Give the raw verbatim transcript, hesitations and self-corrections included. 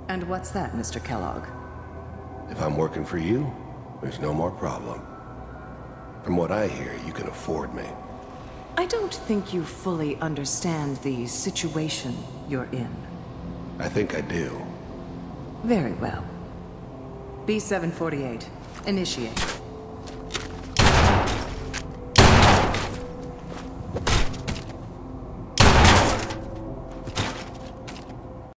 And what's that, Mister Kellogg? If I'm working for you, there's no more problem. From what I hear, you can afford me. I don't think you fully understand the situation you're in. I think I do. Very well. B seven forty-eight, initiate.